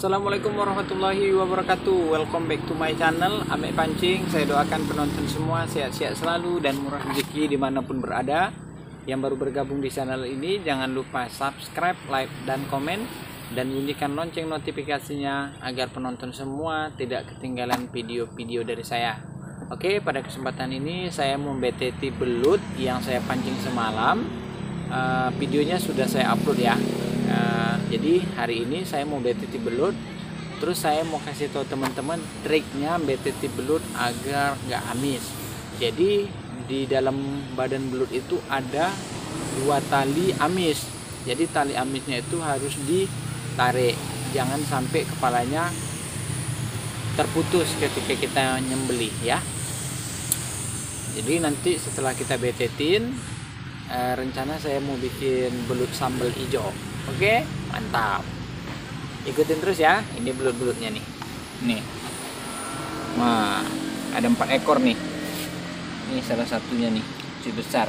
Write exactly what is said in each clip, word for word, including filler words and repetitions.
Assalamualaikum warahmatullahi wabarakatuh. Welcome back to my channel Ame Pancing. Saya doakan penonton semua sehat-sehat selalu dan murah rezeki dimanapun berada. Yang baru bergabung di channel ini, jangan lupa subscribe, like, dan komen, dan bunyikan lonceng notifikasinya agar penonton semua tidak ketinggalan video-video dari saya. Oke, pada kesempatan ini saya mau B T T belut yang saya pancing semalam. Uh, videonya sudah saya upload ya. Uh, jadi hari ini saya mau B T T belut, terus saya mau kasih tahu teman-teman triknya B T T belut agar nggak amis. Jadi di dalam badan belut itu ada dua tali amis. Jadi tali amisnya itu harus ditarik, jangan sampai kepalanya terputus ketika kita nyembelih ya. Jadi nanti setelah kita B T T-in, eh, rencana saya mau bikin belut sambal hijau. Oke, mantap. Ikutin terus ya. Ini belut-belutnya nih. Nih. Wah, ada empat ekor nih. Ini salah satunya nih, si besar.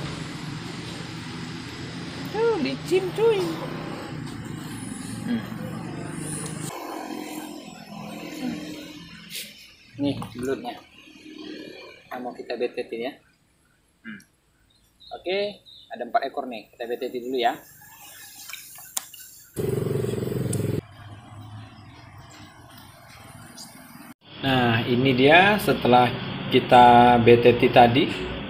Oh, licin cuy. Hmm. Nih belutnya. Nah, mau kita B T T ya. Hmm. Oke, ada empat ekor nih. Kita B T T dulu ya. Nah, ini dia setelah kita B T T tadi.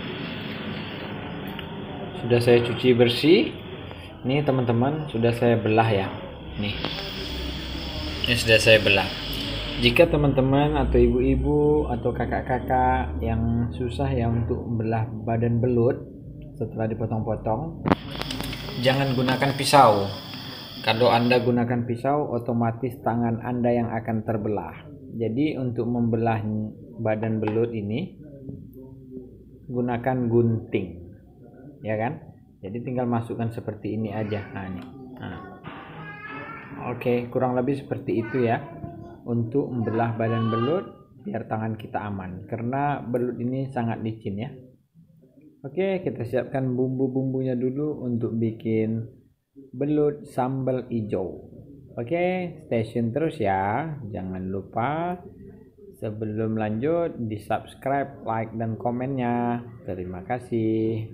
Sudah saya cuci bersih. Ini teman-teman, sudah saya belah ya. Nih. Ini sudah saya belah. Jika teman-teman atau ibu-ibu atau kakak-kakak yang susah ya untuk membelah badan belut setelah dipotong-potong, jangan gunakan pisau. Kalau Anda gunakan pisau, otomatis tangan Anda yang akan terbelah. Jadi untuk membelah badan belut ini gunakan gunting, ya kan? Jadi tinggal masukkan seperti ini aja. Nah, ini. Nah. Oke, kurang lebih seperti itu ya untuk membelah badan belut biar tangan kita aman. Karena belut ini sangat licin ya. Oke, kita siapkan bumbu-bumbunya dulu untuk bikin belut sambal hijau. Oke, stay tune terus ya. Jangan lupa sebelum lanjut di subscribe, like, dan komennya. Terima kasih.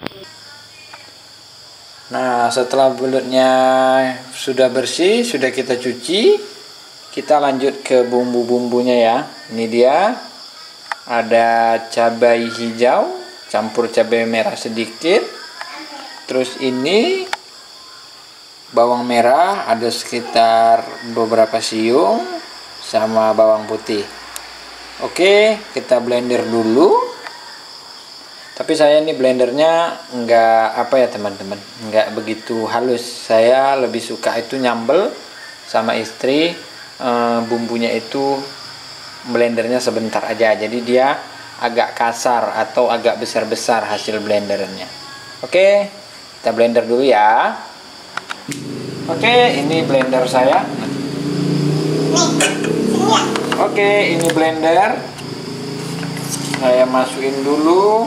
Nah, setelah belutnya sudah bersih, sudah kita cuci, kita lanjut ke bumbu-bumbunya ya. Ini dia, ada cabai hijau campur cabai merah sedikit. Terus ini bawang merah ada sekitar beberapa siung sama bawang putih. Oke, kita blender dulu. Tapi saya ini blendernya enggak apa ya teman-teman, enggak begitu halus. Saya lebih suka itu nyambel sama istri, e, bumbunya itu blendernya sebentar aja. Jadi dia agak kasar atau agak besar-besar hasil blendernya. Oke, kita blender dulu ya. Oke, ini blender saya. Oke, ini blender. Saya masukin dulu.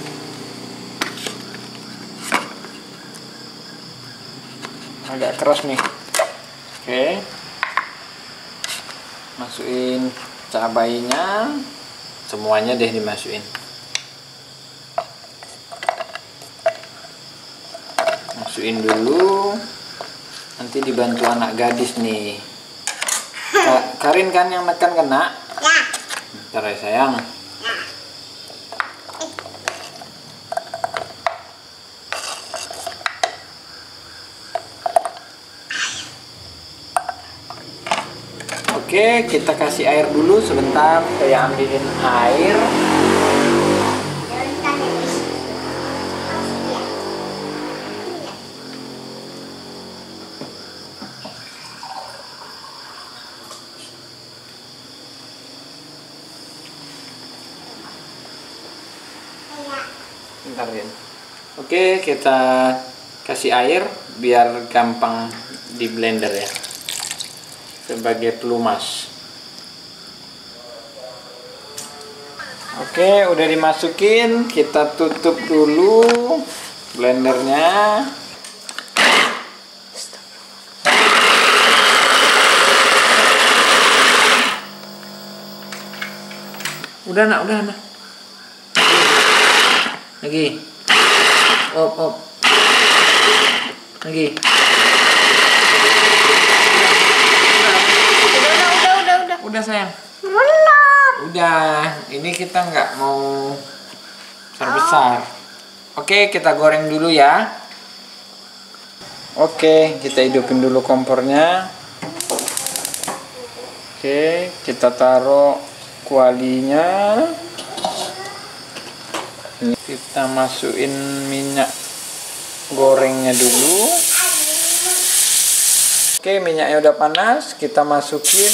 Agak keras nih. Oke. Masukin cabainya. Semuanya deh dimasukin. Masukin dulu. Nanti dibantu anak gadis nih. Karin kan yang nekan kena? Ya. Bentar ya sayang. Ya. Oke, kita kasih air dulu sebentar. Saya ambilin air. Bentar ya. Oke, kita kasih air biar gampang di blender ya, sebagai pelumas. Oke, udah dimasukin, kita tutup dulu blendernya. Udah nak, udah nak. Lagi. Op, op. Lagi. Udah, udah, udah, udah, udah. Udah sayang. Benar. Udah. Ini kita nggak mau besar-besar. Oke, kita goreng dulu ya. Oke, kita hidupin dulu kompornya. Oke, kita taruh kualinya. Ini kita masukin minyak gorengnya dulu. Oke, minyaknya udah panas. Kita masukin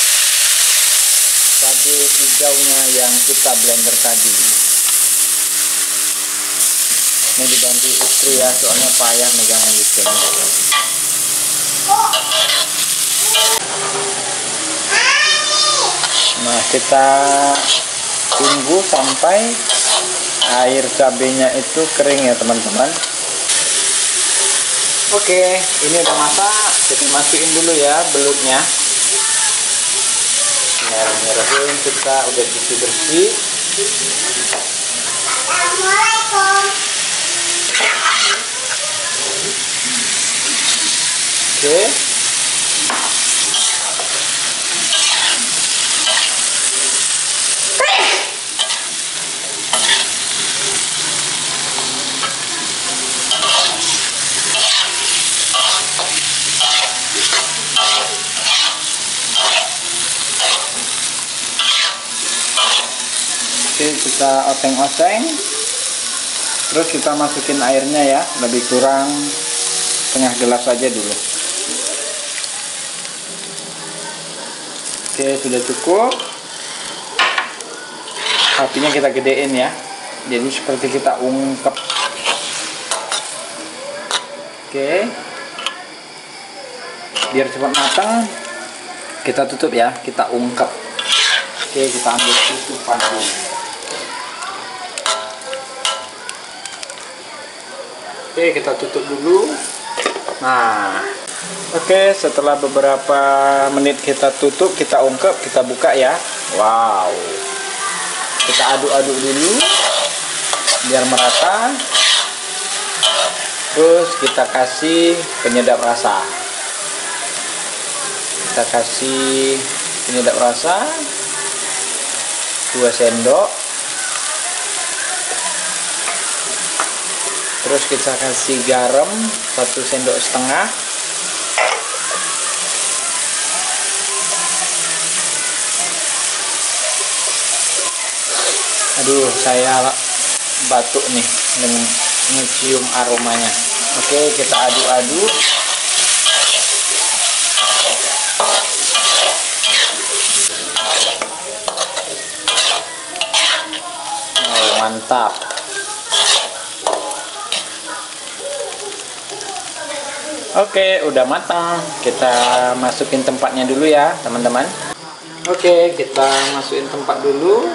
cabai hijaunya yang kita blender tadi. Ini dibantu istri ya, soalnya payah megangnya gitu. Nah, kita tunggu sampai air cabenya itu kering ya teman-teman. Oke, ini udah masak. Kita masukin dulu ya belutnya. Merah-merahin, kita udah cuci bersih. Assalamualaikum. Oke. Oke, kita oseng-oseng. Terus kita masukin airnya ya, lebih kurang setengah gelas aja dulu. Oke, sudah cukup. Apinya kita gedein ya. Jadi seperti kita ungkep. Oke. Biar cepat matang, kita tutup ya, kita ungkep. Oke, kita ambil tutupan dulu. Oke, kita tutup dulu. Nah, oke, setelah beberapa menit kita tutup, kita ungkep, kita buka ya. Wow, kita aduk-aduk dulu biar merata. Terus kita kasih penyedap rasa. Kita kasih penyedap rasa dua sendok. Terus kita kasih garam satu sendok setengah. Aduh, saya batuk nih dengan mencium aromanya. Oke, kita aduk-aduk. Oh, mantap. Oke, udah matang. Kita masukin tempatnya dulu ya, teman-teman. Oke, kita masukin tempat dulu.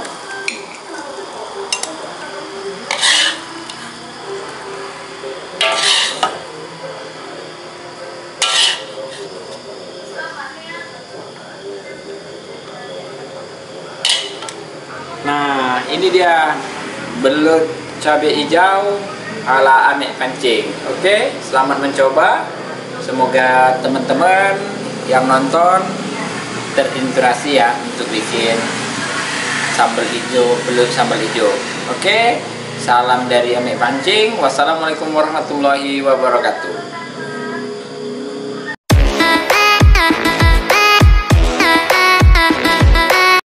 Nah, ini dia belut cabai hijau ala Amek Pancing. Oke, selamat mencoba. Semoga teman-teman yang nonton terinspirasi ya untuk bikin sambal hijau, belut sambal hijau. Oke, salam dari Amek Pancing. Wassalamualaikum warahmatullahi wabarakatuh.